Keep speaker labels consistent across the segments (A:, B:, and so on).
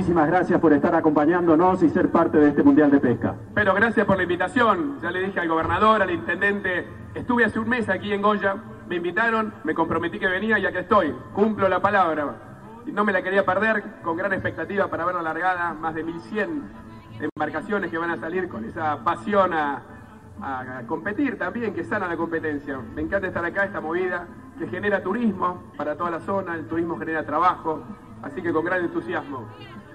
A: muchísimas gracias por estar acompañándonos y ser parte de este Mundial de Pesca.
B: Pero gracias por la invitación. Ya le dije al gobernador, al intendente, estuve hace un mes aquí en Goya, me invitaron, me comprometí que venía y aquí estoy, cumplo la palabra. Y no me la quería perder, con gran expectativa para ver la largada, más de 1100 embarcaciones que van a salir con esa pasión a competir también, que sana la competencia. Me encanta estar acá, esta movida que genera turismo para toda la zona, el turismo genera trabajo, así que con gran entusiasmo.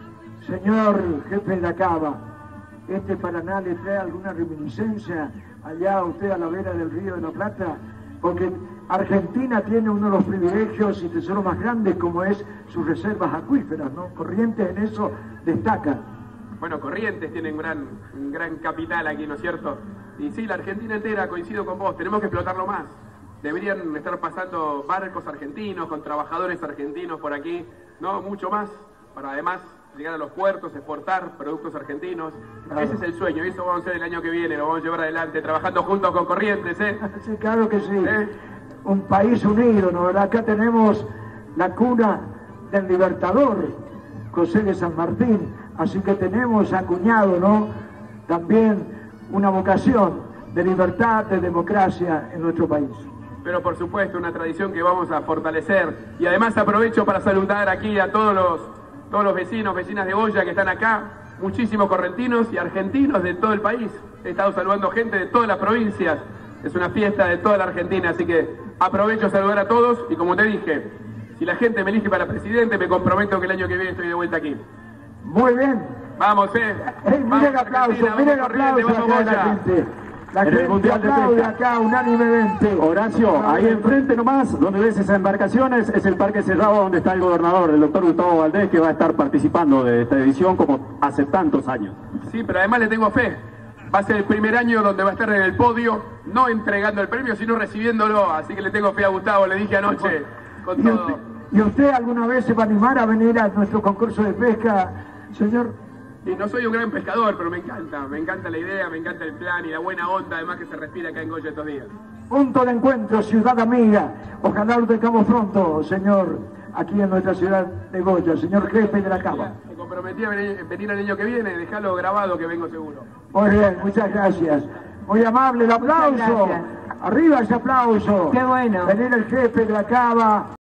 C: Señor jefe de la Cava, ¿este Paraná le trae alguna reminiscencia allá usted a la vera del Río de la Plata? Porque Argentina tiene uno de los privilegios y tesoros más grandes como es sus reservas acuíferas, ¿no? Corrientes en eso destaca.
B: Bueno, Corrientes tiene un gran capital aquí, ¿no es cierto? Y sí, la Argentina entera, coincido con vos, tenemos que explotarlo más. Deberían estar pasando barcos argentinos, con trabajadores argentinos por aquí, ¿no? Mucho más, para además llegar a los puertos, exportar productos argentinos. Claro. Ese es el sueño, y eso vamos a hacer el año que viene, lo vamos a llevar adelante, trabajando juntos con Corrientes, ¿eh?
C: Sí, claro que sí. Un país unido, ¿no? Acá tenemos la cuna del Libertador, José de San Martín, así que tenemos acuñado, ¿no? También una vocación de libertad, de democracia en nuestro país.
B: Pero por supuesto, una tradición que vamos a fortalecer. Y además aprovecho para saludar aquí a todos los vecinos, vecinas de Goya que están acá, muchísimos correntinos y argentinos de todo el país. He estado saludando gente de todas las provincias. Es una fiesta de toda la Argentina, así que aprovecho a saludar a todos y como te dije, si la gente me elige para presidente, me comprometo que el año que viene estoy de vuelta aquí.
C: Muy bien.
B: Vamos,
C: Miren el aplauso, miren el aplauso acá de la gente. La
A: en
C: gente
A: el Mundial de
C: aplaude
A: Pesca.
C: acá unánimemente.
A: Horacio, ahí enfrente nomás, donde ves esas embarcaciones, es el Parque Cerrado donde está el gobernador, el doctor Gustavo Valdés, que va a estar participando de esta edición como hace tantos años.
B: Sí, pero además le tengo fe. Va a ser el primer año donde va a estar en el podio, no entregando el premio, sino recibiéndolo. Así que le tengo fe a Gustavo, le dije anoche, con todo.
C: ¿Y usted alguna vez se va a animar a venir a nuestro concurso de pesca, señor?
B: Y no soy un gran pescador, pero me encanta la idea, me encanta el plan y la buena onda además que se respira acá en Goya estos días.
C: Punto de encuentro, ciudad amiga. Ojalá lo tengamos pronto, señor, aquí en nuestra ciudad de Goya, señor jefe de la Cava.
B: Me comprometí a venir el año que viene, dejalo grabado que vengo seguro.
C: Muy bien, muchas gracias. Muy amable, el aplauso. Arriba ese aplauso.
D: Qué bueno.
C: Venir el jefe de la Cava.